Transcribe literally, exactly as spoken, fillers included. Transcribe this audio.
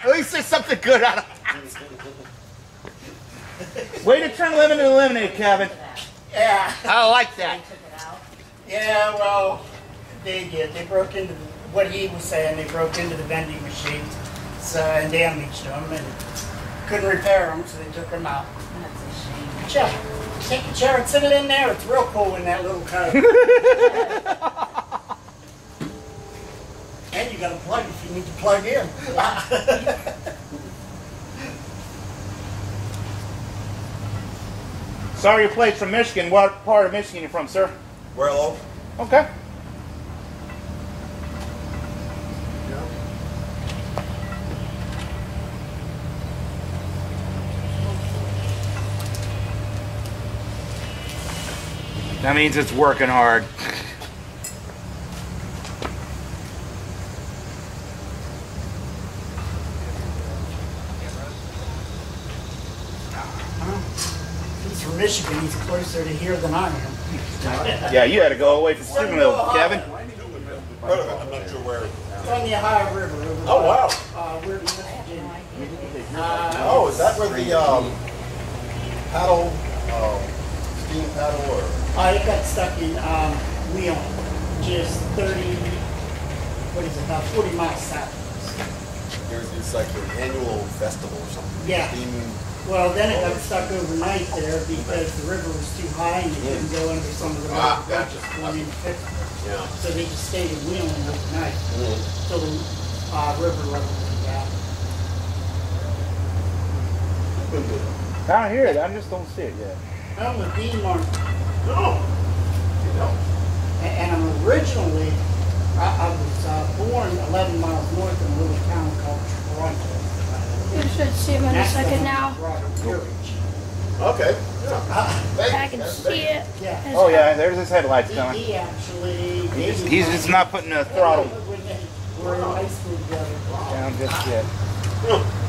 At least there's something good out of it. Way to turn lemon into lemonade, Kevin. Yeah. I like that. Yeah, well, they did. They broke into the, what he was saying. They broke into the vending machines, so and damaged them, and couldn't repair them, so they took them out. That's a shame. Chair, take the chair and sit it in there. It's real cool in that little car. And you got to plug if you need to plug in. Sorry your plate's from Michigan. What part of Michigan you from, sir? Werlo. Okay. That means it's working hard. He's from Michigan. He's closer to here than I am. Yeah, you had to go away from Steubenville, Kevin. I'm not sure where. It's on the Ohio River. Over Oh, by, wow. Uh, we're in West Virginia. Uh, Oh, is that where the um, paddle, um, steam paddle, or? I got stuck in um, Wheeling, just thirty, what is it, about forty miles south. There's it's like an annual festival or something. Yeah. Steam. Well, then it got stuck overnight there because the river was too high and you couldn't go under some of the Ah, road gotcha. bridges going into Pittsburgh. Yeah. So they just stayed in Wheeling overnight Mm-hmm. till the uh, river level went down. I hear it. I just don't see it yet. I'm with Dean Martin. No. You know. And, and I'm originally, I, I was uh, born eleven miles north in a little town called Toronto. You should see him in a second now. Okay. Yeah. Uh, I can see it. Yeah. Oh yeah, there's his headlights He, coming. he actually. He's, he's just not putting the throttle When they were in high school together. down just yet. Huh.